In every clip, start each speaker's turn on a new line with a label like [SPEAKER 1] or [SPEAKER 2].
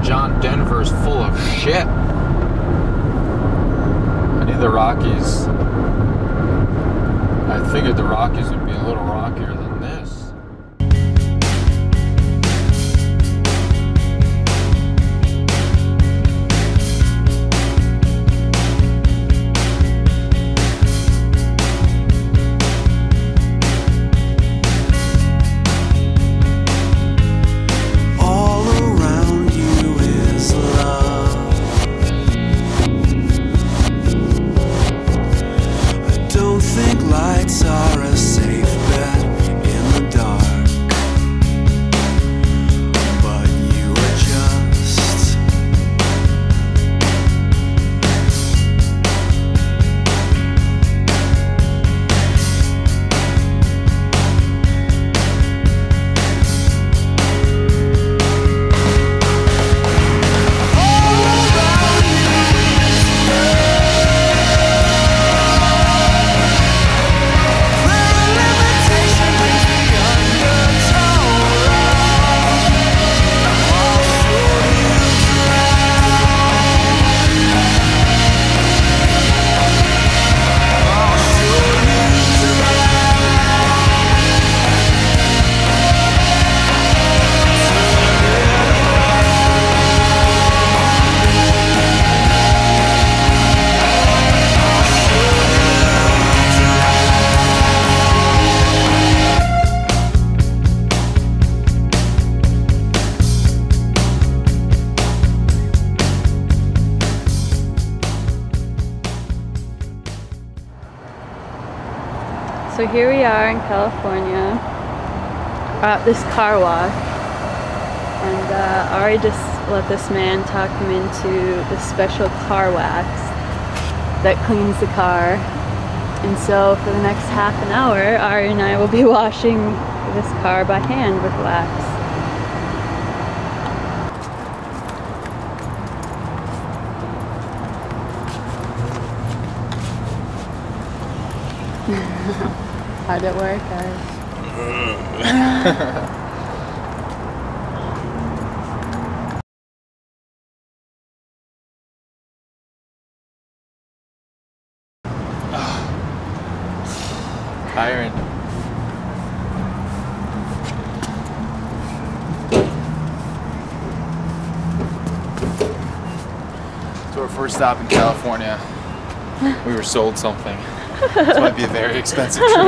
[SPEAKER 1] John Denver's full of shit. I knew the Rockies. I figured the Rockies would be a little rockier than this.
[SPEAKER 2] Are a safe bet in the dark, but you adjust.
[SPEAKER 3] So here we are in California, at this car wash, and Ari just let this man talk him into this special car wax that cleans the car. And so for the next half an hour, Ari and I will be washing this car by hand with wax. How'd it work, Ari?
[SPEAKER 1] Tiring. So our first stop in California, we were sold something. This might be a very expensive trip.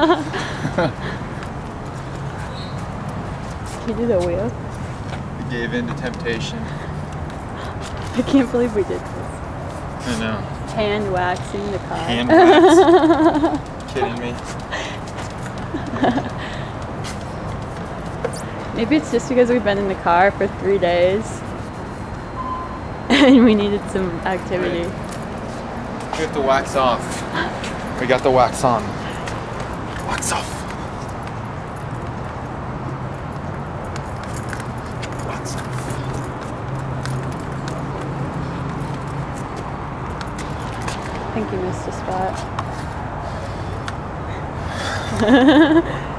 [SPEAKER 3] Can you do the wheel?
[SPEAKER 1] We gave in to temptation.
[SPEAKER 3] I can't believe we did this.
[SPEAKER 1] I know.
[SPEAKER 3] Hand waxing the car.
[SPEAKER 1] Hand wax? Kidding me?
[SPEAKER 3] Maybe it's just because we've been in the car for 3 days and we needed some activity.
[SPEAKER 1] Right. We have to wax off. We got the wax on. Wax off. Wax off.
[SPEAKER 3] I think you missed a spot.